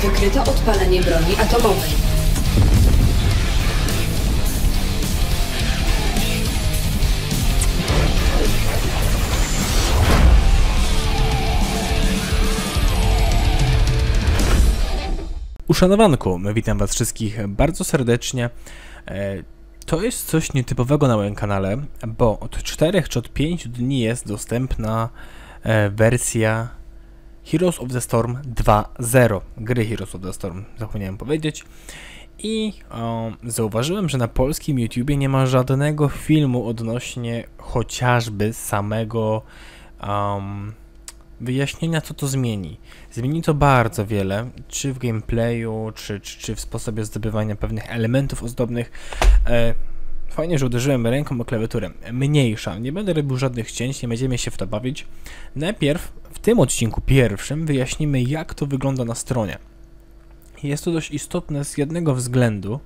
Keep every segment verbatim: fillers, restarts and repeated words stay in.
Wykryto odpalenie broni atomowej. Uszanowanku, witam was wszystkich bardzo serdecznie. To jest coś nietypowego na moim kanale, bo od czterech czy od pięciu dni jest dostępna wersja Heroes of the Storm dwa zero, gry Heroes of the Storm, zapomniałem powiedzieć. I o, zauważyłem, że na polskim YouTubie nie ma żadnego filmu odnośnie chociażby samego um, wyjaśnienia, co to zmieni. Zmieni to bardzo wiele, czy w gameplayu, czy, czy, czy w sposobie zdobywania pewnych elementów ozdobnych. E, fajnie, że uderzyłem ręką o klawiaturę. Mniejsza, nie będę robił żadnych cięć, nie będziemy się w to bawić. Najpierw w tym odcinku pierwszym wyjaśnimy, jak to wygląda na stronie. Jest to dość istotne z jednego względu,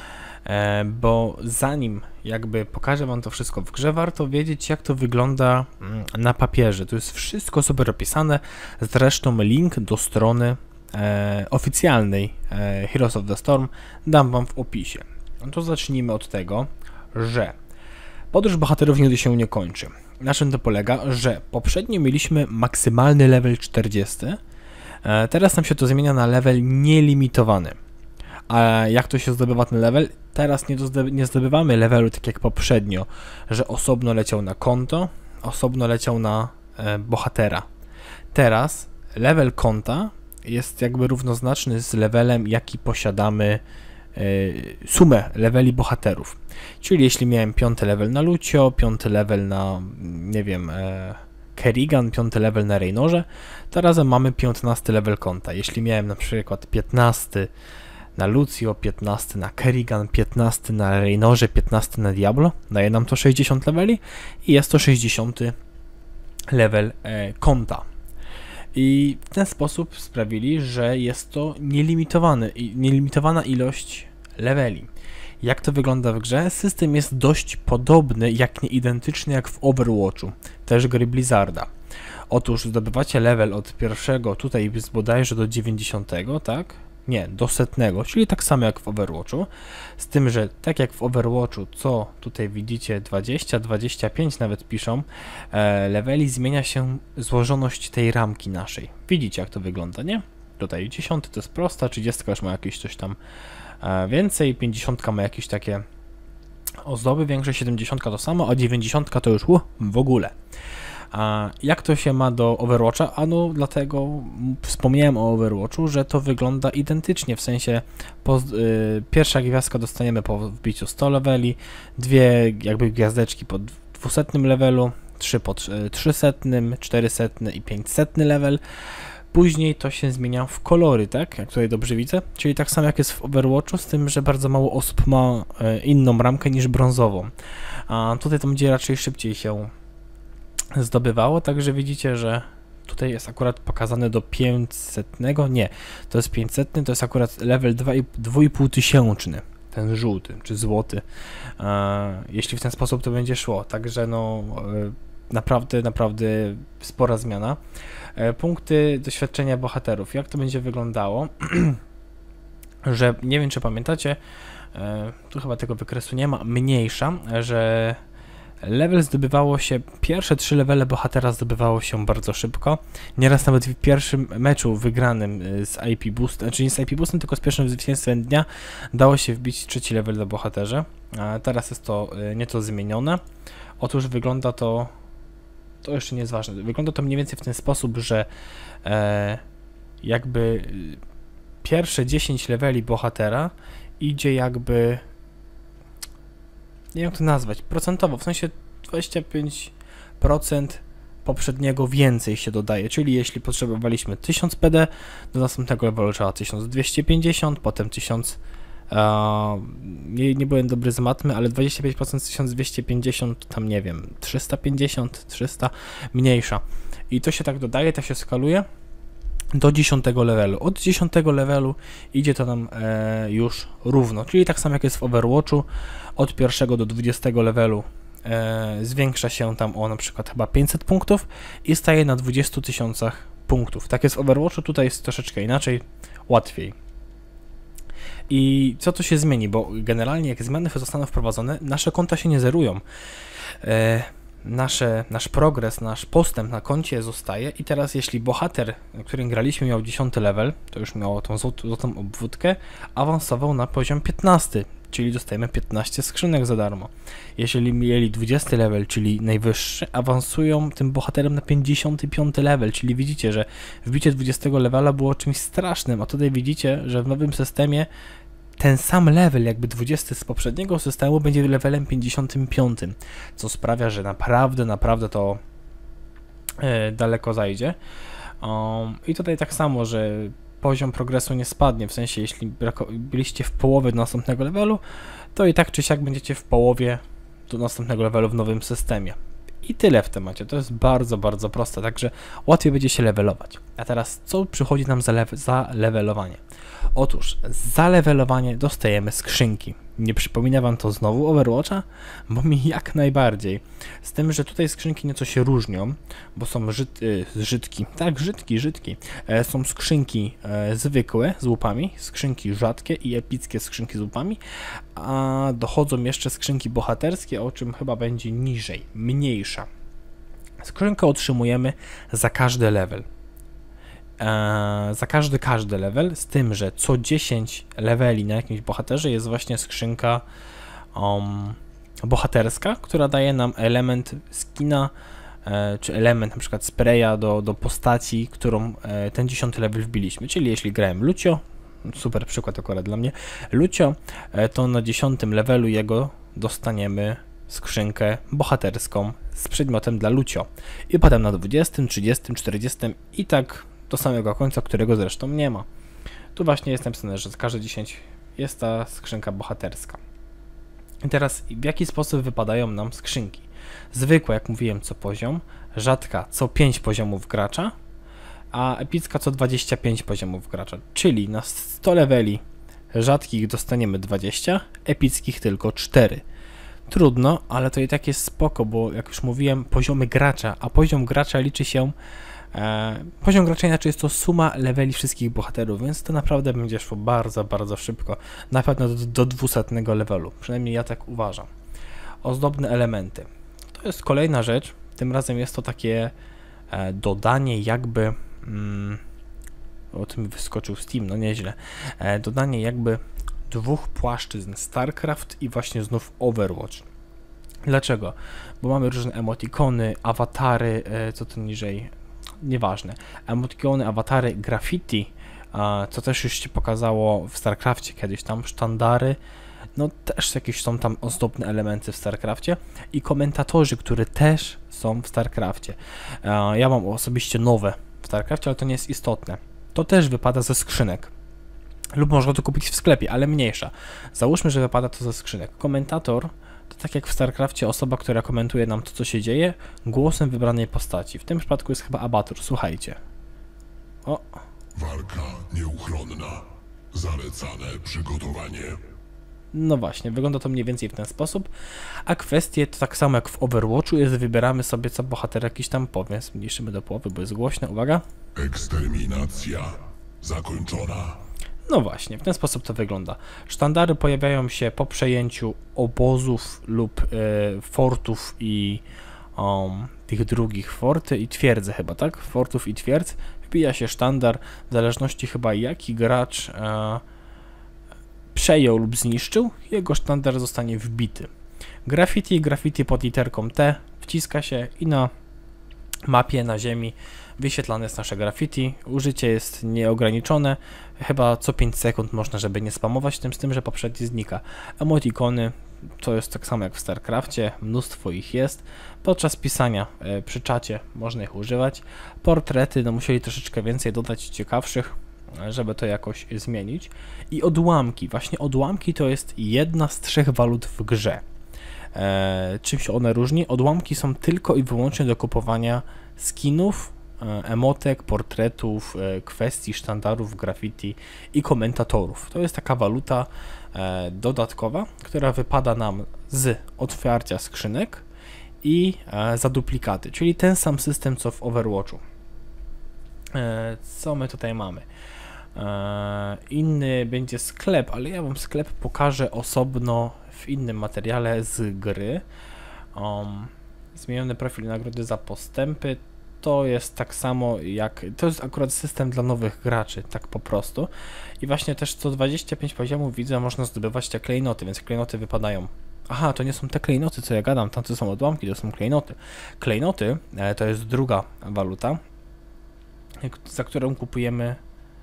e, bo zanim jakby pokażę wam to wszystko w grze, warto wiedzieć, jak to wygląda mm, na papierze. To jest wszystko super opisane, zresztą link do strony e, oficjalnej e, Heroes of the Storm dam wam w opisie. No to zacznijmy od tego, że podróż bohaterów nigdy się nie kończy. Na czym to polega? Że poprzednio mieliśmy maksymalny level czterdziesty, e, teraz nam się to zmienia na level nielimitowany. A jak to się zdobywa ten level? Teraz nie, nie zdobywamy levelu tak jak poprzednio, że osobno leciał na konto, osobno leciał na e, bohatera. Teraz level konta jest jakby równoznaczny z levelem, jaki posiadamy, e, sumę leveli bohaterów. Czyli jeśli miałem piąty level na Lucio, piąty level na, nie wiem, e, Kerrigan, piąty level na Reynorze, to razem mamy piętnasty level konta. Jeśli miałem na przykład piętnasty na Lucio, piętnasty na Kerrigan, piętnasty na Reynorze, piętnasty na Diablo, daje nam to sześćdziesiąt leveli i jest to sześćdziesiąty level e, konta. I w ten sposób sprawili, że jest to nielimitowany, nielimitowana ilość leveli. Jak to wygląda w grze? System jest dość podobny, jak nie identyczny jak w Overwatchu, też gry Blizzarda. Otóż zdobywacie level od pierwszego, tutaj jest bodajże do dziewięćdziesiątego, tak? Nie, do setnego, czyli tak samo jak w Overwatchu, z tym, że tak jak w Overwatchu, co tutaj widzicie, dwadzieścia, dwadzieścia pięć nawet piszą, e, leveli zmienia się złożoność tej ramki naszej. Widzicie, jak to wygląda, nie? Tutaj dziesiąty to jest prosta, trzydziestka już ma jakieś coś tam e, więcej, pięćdziesiątka ma jakieś takie ozdoby większe, siedemdziesiątka to samo, a dziewięćdziesiątka to już uh, w ogóle. A jak to się ma do Overwatcha? A no dlatego wspomniałem o Overwatchu, że to wygląda identycznie, w sensie po, y, pierwsza gwiazdka dostaniemy po wbiciu sto leveli, dwie jakby gwiazdeczki po dwusetnym levelu, trzy po trzysetnym, czterysetny i pięćsetny level. Później to się zmienia w kolory, tak? Jak tutaj dobrze widzę. Czyli tak samo jak jest w Overwatchu, z tym, że bardzo mało osób ma y, inną ramkę niż brązową. A tutaj to będzie raczej szybciej się zdobywało, także widzicie, że tutaj jest akurat pokazane do pięćsetnego, nie, to jest pięćsetny, to jest akurat level dwa i pół tysięczny, ten żółty, czy złoty, e, jeśli w ten sposób to będzie szło, także no e, naprawdę, naprawdę spora zmiana. E, punkty doświadczenia bohaterów, jak to będzie wyglądało, że nie wiem, czy pamiętacie, e, tu chyba tego wykresu nie ma, mniejsza, że level zdobywało się, pierwsze trzy levele bohatera zdobywało się bardzo szybko. Nieraz nawet w pierwszym meczu wygranym z I P Boost, znaczy nie z I P Boostem, tylko z pierwszym zwycięstwem dnia dało się wbić trzeci level do bohaterze. A teraz jest to nieco zmienione. Otóż wygląda to, to jeszcze nie jest ważne, wygląda to mniej więcej w ten sposób, że e, jakby pierwsze dziesięć leveli bohatera idzie jakby, nie wiem jak to nazwać, procentowo, w sensie dwadzieścia pięć procent poprzedniego więcej się dodaje, czyli jeśli potrzebowaliśmy tysiąc P D, do następnego levelu trzeba tysiąc dwieście pięćdziesiąt, potem tysiąc, uh, nie, nie byłem dobry z matmy, ale dwadzieścia pięć procent tysiąc dwieście pięćdziesiąt, tam nie wiem, trzysta pięćdziesiąt, trzysta, mniejsza. I to się tak dodaje, to się skaluje do dziesiątego levelu. Od dziesiątego levelu idzie to nam e, już równo, czyli tak samo jak jest w Overwatchu, od pierwszego do dwudziestego levelu e, zwiększa się tam o na przykład chyba pięćset punktów i staje na dwudziestu tysiącach punktów. Tak jest w Overwatchu, tutaj jest troszeczkę inaczej. łatwiej. I co tu się zmieni, bo generalnie jak zmiany zostaną wprowadzone, nasze konta się nie zerują. E, nasze, nasz progres, nasz postęp na koncie zostaje i teraz jeśli bohater, na którym graliśmy, miał dziesiąty level, to już miało tą złot, złotą obwódkę, awansował na poziom piętnasty, czyli dostajemy piętnaście skrzynek za darmo. Jeżeli mieli dwudziesty level, czyli najwyższy, awansują tym bohaterem na pięćdziesiąty piąty level, czyli widzicie, że wbicie dwudziestego levela było czymś strasznym, a tutaj widzicie, że w nowym systemie ten sam level, jakby dwudziesty z poprzedniego systemu, będzie levelem pięćdziesiątym piątym, co sprawia, że naprawdę, naprawdę to e, daleko zajdzie. Um, I tutaj tak samo, że poziom progresu nie spadnie, w sensie jeśli byliście w połowie do następnego levelu, to i tak czy siak będziecie w połowie do następnego levelu w nowym systemie. I tyle w temacie, to jest bardzo, bardzo proste, także łatwiej będzie się levelować. A teraz co przychodzi nam za, lewe, za levelowanie? Otóż za levelowanie dostajemy skrzynki. Nie przypomina wam to znowu Overwatcha? Bo mi jak najbardziej. Z tym, że tutaj skrzynki nieco się różnią, bo są żyd, y, żydki, tak, żydki, żydki. E, są skrzynki e, zwykłe z łupami, skrzynki rzadkie i epickie skrzynki z łupami, a dochodzą jeszcze skrzynki bohaterskie, o czym chyba będzie niżej, mniejsza. Skrzynkę otrzymujemy za każdy level. Eee, za każdy, każdy level, z tym, że co dziesięć leveli na jakimś bohaterze jest właśnie skrzynka um, bohaterska, która daje nam element skina, e, czy element na przykład spraya do, do postaci, którą e, ten dziesiąty level wbiliśmy, czyli jeśli grałem Lucio, super przykład akurat dla mnie, Lucio, e, to na dziesiątym levelu jego dostaniemy skrzynkę bohaterską z przedmiotem dla Lucio i potem na dwudziestym, trzydziestym, czterdziestym i tak do samego końca, którego zresztą nie ma. Tu właśnie jest napisane, że z każde dziesięć jest ta skrzynka bohaterska. I teraz w jaki sposób wypadają nam skrzynki? Zwykła, jak mówiłem, co poziom, rzadka co pięć poziomów gracza, a epicka co dwadzieścia pięć poziomów gracza. Czyli na sto leveli rzadkich dostaniemy dwadzieścia, epickich tylko cztery. Trudno, ale to i tak jest spoko, bo jak już mówiłem, poziomy gracza, a poziom gracza liczy się E, poziom gracza inaczej jest to suma leveli wszystkich bohaterów, więc to naprawdę będzie szło bardzo, bardzo szybko. Na pewno do, do dwusetnego levelu, przynajmniej ja tak uważam. Ozdobne elementy. To jest kolejna rzecz, tym razem jest to takie e, dodanie jakby... Mm, o tym wyskoczył Steam, no nieźle. E, dodanie jakby dwóch płaszczyzn StarCraft i właśnie znów Overwatch. Dlaczego? Bo mamy różne emotikony, awatary, e, co tu niżej... Nieważne. Emotikony, awatary, graffiti, co też już się pokazało w StarCrafcie kiedyś tam, sztandary, no też jakieś są tam ozdobne elementy w StarCrafcie i komentatorzy, które też są w StarCrafcie. Ja mam osobiście nowe w StarCrafcie, ale to nie jest istotne. To też wypada ze skrzynek. Lub można to kupić w sklepie, ale mniejsza. Załóżmy, że wypada to ze skrzynek. Komentator to tak jak w StarCrafcie osoba, która komentuje nam to, co się dzieje, głosem wybranej postaci. W tym przypadku jest chyba Abatur, słuchajcie. O. Walka nieuchronna. Zalecane przygotowanie. No właśnie, wygląda to mniej więcej w ten sposób. A kwestie to tak samo jak w Overwatchu jest, wybieramy sobie, co bohater jakiś tam powie. Zmniejszymy do połowy, bo jest głośno, uwaga. Eksterminacja zakończona. No właśnie, w ten sposób to wygląda. Sztandary pojawiają się po przejęciu obozów lub y, fortów i um, tych drugich, forty i twierdze chyba, tak? Fortów i twierdz. Wbija się sztandar, w zależności chyba jaki gracz y, przejął lub zniszczył, jego sztandar zostanie wbity. Graffiti, graffiti pod literką T wciska się i na mapie, na ziemi wyświetlane jest nasze graffiti. Użycie jest nieograniczone, chyba co pięć sekund można, żeby nie spamować tym, z tym, że poprzedni znika. Emotikony to jest tak samo jak w StarCrafcie, mnóstwo ich jest. Podczas pisania e, przy czacie można ich używać. Portrety, no musieli troszeczkę więcej dodać ciekawszych, żeby to jakoś zmienić. I odłamki, właśnie odłamki to jest jedna z trzech walut w grze. E, czym się one różni? Odłamki są tylko i wyłącznie do kupowania skinów, emotek, portretów, kwestii, sztandarów, graffiti i komentatorów. To jest taka waluta e, dodatkowa, która wypada nam z otwarcia skrzynek i e, za duplikaty, czyli ten sam system co w Overwatchu. E, co my tutaj mamy? E, inny będzie sklep, ale ja wam sklep pokażę osobno w innym materiale z gry. Um, zmieniony profil nagrody za postępy. To jest tak samo jak, to jest akurat system dla nowych graczy, tak po prostu. I właśnie też co dwadzieścia pięć poziomów widzę, można zdobywać te klejnoty, więc klejnoty wypadają. Aha, to nie są te klejnoty, co ja gadam, tam to są odłamki, to są klejnoty. Klejnoty e, to jest druga waluta, za którą kupujemy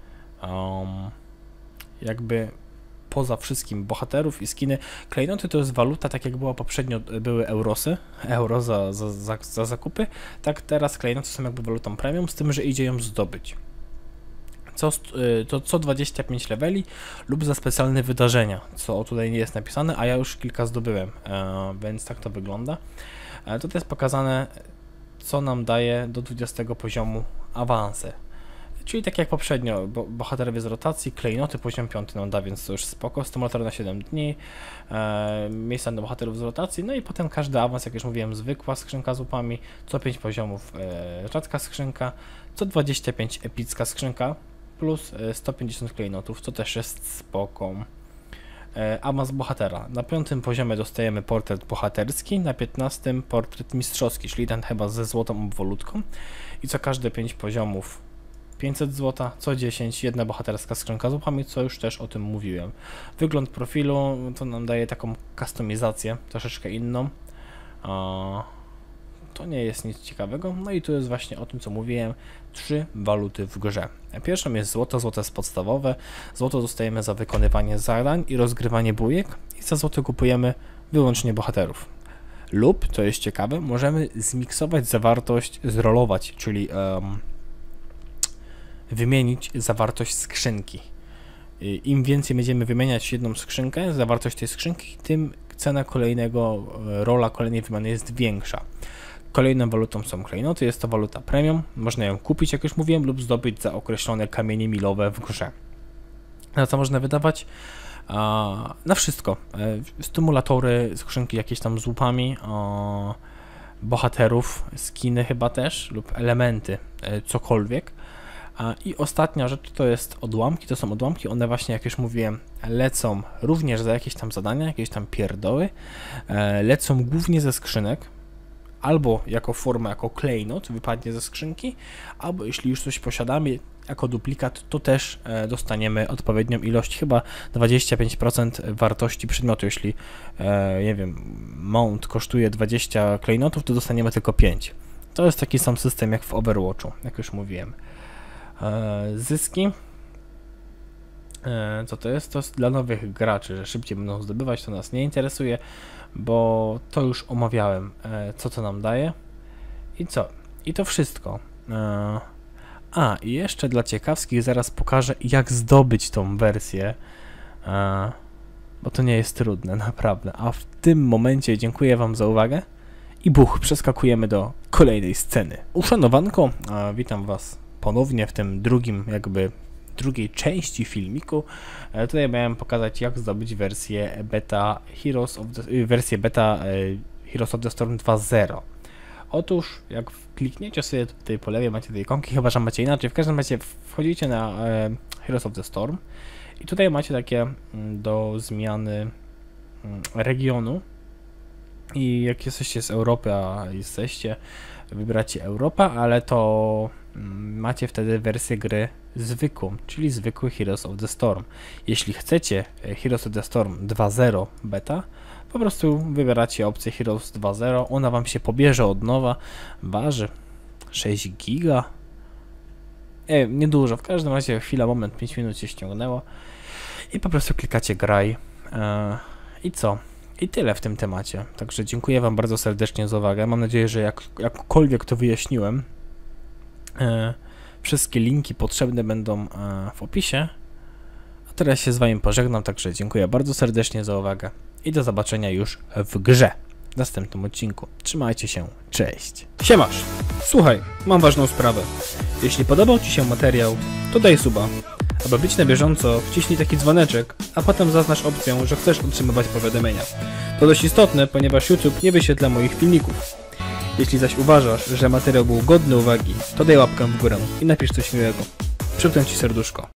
um, jakby poza wszystkim bohaterów i skiny. Klejnoty to jest waluta, tak jak była poprzednio, były eurosy, euro za, za, za, za zakupy, tak teraz klejnoty są jakby walutą premium, z tym, że idzie ją zdobyć. Co, to co dwadzieścia pięć leveli lub za specjalne wydarzenia, co tutaj nie jest napisane, a ja już kilka zdobyłem, e, więc tak to wygląda. E, tutaj jest pokazane, co nam daje do dwudziestego poziomu awanse. Czyli tak jak poprzednio, bo bohaterowie z rotacji, klejnoty poziom piąty nam da, więc to już spoko, stymulator na siedem dni, e, miejsca do bohaterów z rotacji, no i potem każdy awans, jak już mówiłem, zwykła skrzynka z łupami, co pięć poziomów e, rzadka skrzynka, co dwadzieścia pięć epicka skrzynka, plus e, sto pięćdziesiąt klejnotów, co też jest spoko. E, awans bohatera. Na piątym poziomie dostajemy portret bohaterski, na piętnastym portret mistrzowski, czyli ten chyba ze złotą obwolutką i co każde pięć poziomów pięćset złota, co dziesięć, jedna bohaterska skrzynka z łupami, co już też o tym mówiłem. Wygląd profilu to nam daje taką kustomizację, troszeczkę inną. A, to nie jest nic ciekawego. No i tu jest właśnie o tym, co mówiłem, trzy waluty w grze. Pierwszą jest złoto, złoto jest podstawowe. Złoto dostajemy za wykonywanie zadań i rozgrywanie bójek i za złoto kupujemy wyłącznie bohaterów. Lub, to jest ciekawe, możemy zmiksować zawartość, zrolować, czyli um, wymienić zawartość skrzynki. Im więcej będziemy wymieniać jedną skrzynkę, zawartość tej skrzynki, tym cena kolejnego rola, kolejnej wymiany jest większa. Kolejną walutą są klejnoty, jest to waluta premium, można ją kupić, jak już mówiłem, lub zdobyć za określone kamienie milowe w grze. Na co można wydawać? A, na wszystko. E, stymulatory, skrzynki jakieś tam z łupami, a, bohaterów, skiny chyba też, lub elementy, e, cokolwiek. I ostatnia rzecz to jest odłamki, to są odłamki, one właśnie, jak już mówiłem, lecą również za jakieś tam zadania, jakieś tam pierdoły, lecą głównie ze skrzynek, albo jako forma, jako klejnot wypadnie ze skrzynki, albo jeśli już coś posiadamy jako duplikat, to też dostaniemy odpowiednią ilość, chyba dwadzieścia pięć procent wartości przedmiotu, jeśli, nie wiem, mount kosztuje dwadzieścia klejnotów, to dostaniemy tylko pięć. To jest taki sam system jak w Overwatchu, jak już mówiłem. Zyski, co to jest? To jest dla nowych graczy, że szybciej będą zdobywać, to nas nie interesuje, bo to już omawiałem, co to nam daje i co? I to wszystko. A, i jeszcze dla ciekawskich zaraz pokażę, jak zdobyć tą wersję, bo to nie jest trudne, naprawdę. A w tym momencie dziękuję wam za uwagę i buch, przeskakujemy do kolejnej sceny. Uszanowanko, witam was ponownie w tym drugim, jakby drugiej części filmiku. E, tutaj miałem pokazać, jak zdobyć wersję beta Heroes of the, wersję beta e, Heroes of the Storm dwa zero. Otóż, jak klikniecie sobie tutaj po lewej, macie te ikonki, chyba że macie inaczej, w każdym razie wchodzicie na e, Heroes of the Storm i tutaj macie takie m, do zmiany m, regionu i jak jesteście z Europy, a jesteście, wybracie Europa, ale to macie wtedy wersję gry zwykłą, czyli zwykły Heroes of the Storm. Jeśli chcecie Heroes of the Storm dwa zero beta, po prostu wybieracie opcję Heroes dwa zero, ona wam się pobierze od nowa, waży sześć giga. Nie, niedużo, w każdym razie chwila, moment, pięć minut się ściągnęło i po prostu klikacie graj. Yy, I co? I tyle w tym temacie. Także dziękuję wam bardzo serdecznie za uwagę. Mam nadzieję, że jak, jakkolwiek to wyjaśniłem. E, wszystkie linki potrzebne będą e, w opisie. A teraz się z wami pożegnam, także dziękuję bardzo serdecznie za uwagę i do zobaczenia już w grze w następnym odcinku. Trzymajcie się, cześć. Siemasz! Słuchaj, mam ważną sprawę. Jeśli podobał ci się materiał, to daj suba. Aby być na bieżąco, wciśnij taki dzwoneczek, a potem zaznacz opcję, że chcesz otrzymywać powiadomienia. To dość istotne, ponieważ YouTube nie wyświetla moich filmików. Jeśli zaś uważasz, że materiał był godny uwagi, to daj łapkę w górę i napisz coś miłego. Przypnę ci serduszko.